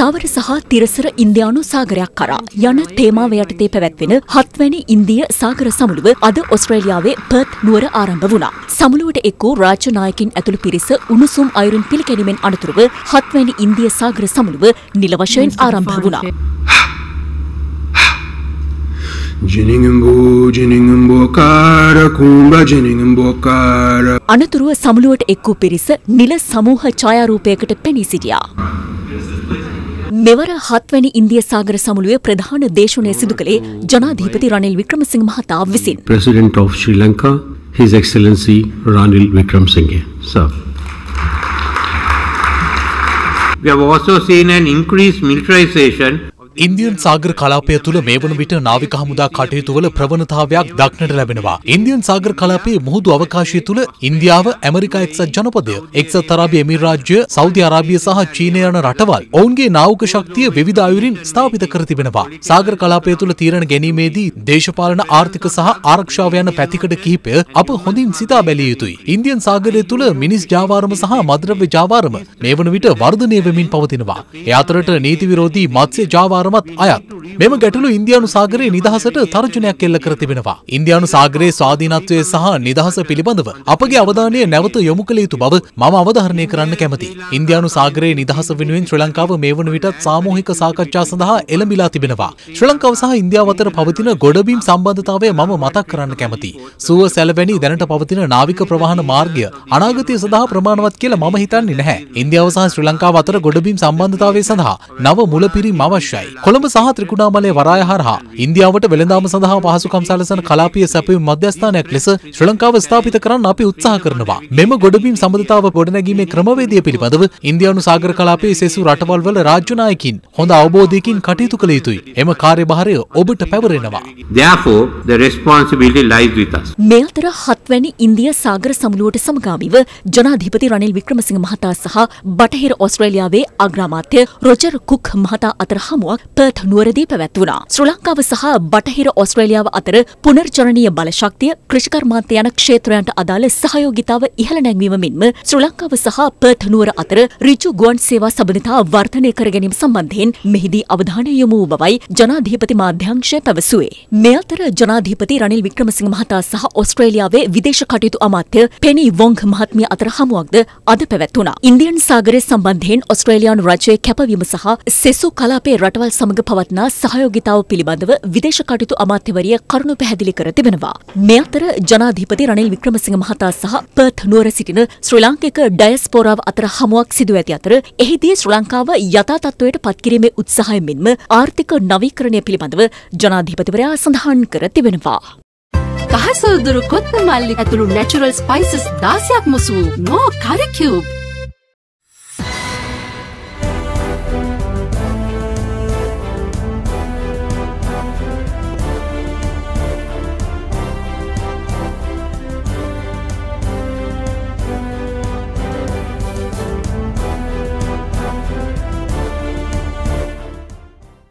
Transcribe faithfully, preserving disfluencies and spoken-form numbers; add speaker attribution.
Speaker 1: ස්ථාවර සහ තිරසර ඉන්දියානු සාගරයක් කරා යන තේමාව යටතේ පැවැත්වෙන හත්වැනි ඉන්දිය සාගර සමුළුව අද ඔස්ට්‍රේලියාවේ පර්ත් නුවර ආරම්භ වුණා. සමුළුවට එක් වූ රාජ්‍ය නායකින් ඇතුළු පිරිස උණුසුම් අයුරින් පිළිගැනීමෙන් අනතුරුව හත්වැනි ඉන්දිය සාගර සමුළුව නිල වශයෙන් ආරම්භ වුණා. අනතුරුව සමුළුවට එක් වූ පිරිස නිල සමූහ ඡායාරූපයකට පෙනී සිටියා. මෙවර හත්වැනි ඉන්දිය සාගර සමුළුවේ ප්‍රධාන දේශනය සිදු කළේ ජනාධිපති රනිල් වික්‍රමසිංහ මහතා විසින්.
Speaker 2: President of Sri Lanka, His Excellency Ranil Wickremesinghe, sir.
Speaker 3: We have also seen an increased militarization.
Speaker 4: Indian සාගර කලාපය තුළ මේ වන විට නාවික හමුදා කටයුතු වල ප්‍රවණතාවයක් දක්නට ලැබෙනවා. ඉන්දියන් සාගර කලාපයේ මුහුදු අවකාශය තුළ ඉන්දියාව, ඇමරිකා එක්සත් ජනපදය, එක්සත් අරාබි එමිරාජ්‍ය, සෞදි අරාබිය සහ චීනය යන රටවල් ඔවුන්ගේ නාවික ශක්තිය විවිධ අයුරින් ස්ථාපිත කර තිබෙනවා. සාගර කලාපය තුළ තීරණ ගැනීමේදී දේශපාලන, ආර්ථික සහ ආරක්ෂාව යන පැතිකඩ කිහිපය අප හොඳින් සිතා බැලිය යුතුයි. ඉන්දියන් සාගරය තුළ මිනිස් ජාවාරම සහ මද්‍රව්‍ය ජාවාරම මේ වන විට වර්ධනය වෙමින් පවතිනවා. ඒ අතරට නීති විරෝධී මත්ස්‍ය ජාවාරම අයත්. මෙම ගැටලු ඉන්දියානු සාගරයේ නිදහසට තර්ජනයක් එල්ල කර තිබෙනවා. ඉන්දියානු සාගරයේ ස්වාධීනත්වය සහ නිදහස පිළිබඳව අපගේ අවධානය නැවත යොමු කළ යුතු බව මම අවධාරණය කරන්න කැමතියි. ඉන්දියානු සාගරයේ නිදහස වෙනුවෙන් ශ්‍රී ලංකාව මේ වන විටත් සාමූහික සාකච්ඡා සඳහා එළඹිලා තිබෙනවා. ශ්‍රී ලංකාව සහ ඉන්දියාව අතර පවතින ගොඩබිම් සම්බන්ධතාවය මම මතක් කරන්න කැමතියි. සුව සැලවැනි දැනට පවතින නාවික ප්‍රවාහන මාර්ගය අනාගතය සඳහා ප්‍රමාණවත් කියලා මම හිතන්නේ නැහැ. ඉන්දියාව සහ ශ්‍රී ලංකාව අතර ගොඩබිම් සම්බන්ධතාවය සඳහා නව මුලපිරීම් අවශ්‍යයි. කොළඹ සහ ත්‍රිකුණාමලය වරාය හරහා ඉන්දියාවට වෙළඳාම සඳහා පහසුකම් සැලසෙන කලාපීය සැපයුම් මධ්‍යස්ථානයක් ලෙස ශ්‍රී ලංකාව ස්ථාපිත කරන්න අපි උත්සාහ කරනවා. මෙම ගොඩබිම් සම්බන්ධතාව ගොඩනැගීමේ ක්‍රමවේදය පිළිබඳව ඉන්දියානු සාගර කලාපයේ සෙසු රටවල් වල රාජ්‍ය නායකින් හොඳ අවබෝධයකින් කටයුතු කළ යුතුයි. එම කාර්යභාරය ඔබට පැවරෙනවා.
Speaker 3: Therefore, the responsibility lies with us.
Speaker 1: මේ අතර හත්වැනි ඉන්දිය සාගර සමුළුවට සමගාමීව ජනාධිපති රනිල් වික්‍රමසිංහ මහතා සහ බටහිර ඔස්ට්‍රේලියාවේ අග්‍රාමාත්‍ය රොජර් කුක් මහතා අතර හමුවක් පර්ත් නුවරදී පැවැත්වුණා. ශ්‍රී ලංකාව සහ බටහිර ඔස්ට්‍රේලියාව අතර පුනර්ජනනීය බලශක්තිය, කෘෂිකර්මාන්ත යන ක්ෂේත්‍රයන්ට අදාළ සහයෝගිතාව ඉහළ නැංවීම මෙන්ම ශ්‍රී ලංකාව සහ පර්ත් නුවර අතර ඍජු ගුවන් සේවා සබඳතා වර්ධනය කර ගැනීම සම්බන්ධයෙන් මෙහිදී අවධානය යොමු වූ බවයි ජනාධිපති මාධ්‍යාංශය පැවසුවේ. මේ අතර ජනාධිපති රනිල් වික්‍රමසිංහ මහතා සහ ඔස්ට්‍රේලියාවේ විදේශ කටයුතු අමාත්‍ය පෙනි වොංග් මහත්මිය අතර හමුවක්ද අද පැවැත්වුණා. ඉන්දියන් සාගරය සම්බන්ධයෙන් ඔස්ට්‍රේලියානු රජයේ කැපවීම සහ සෙසු කලාපයේ රටවල් සමග පවත්නා සහයෝගිතාව පිළිබඳව විදේශ කටයුතු අමාත්‍යවරිය කරුණු පැහැදිලි කර තිබෙනවා. මේ අතර ජනාධිපති රනිල් වික්‍රමසිංහ මහතා සහ පර්ත් නුවර සිටින ශ්‍රී ලාංකික ඩයස්පෝරාව අතර හමුවක් සිදු ඇති අතර එහිදී ශ්‍රී ලංකාව යථා තත්ත්වයට පත්කිරීමේ උත්සාහය මෙන්ම ආර්ථික නවීකරණය පිළිබඳව ජනාධිපතිවරයා සඳහන් කර තිබෙනවා.
Speaker 5: කහසොදුරු කොත්ත මල්ලි ඇතුළු නැචරල් ස්පයිසස් දාසයක් මුසු නෝ කරි කියුබ්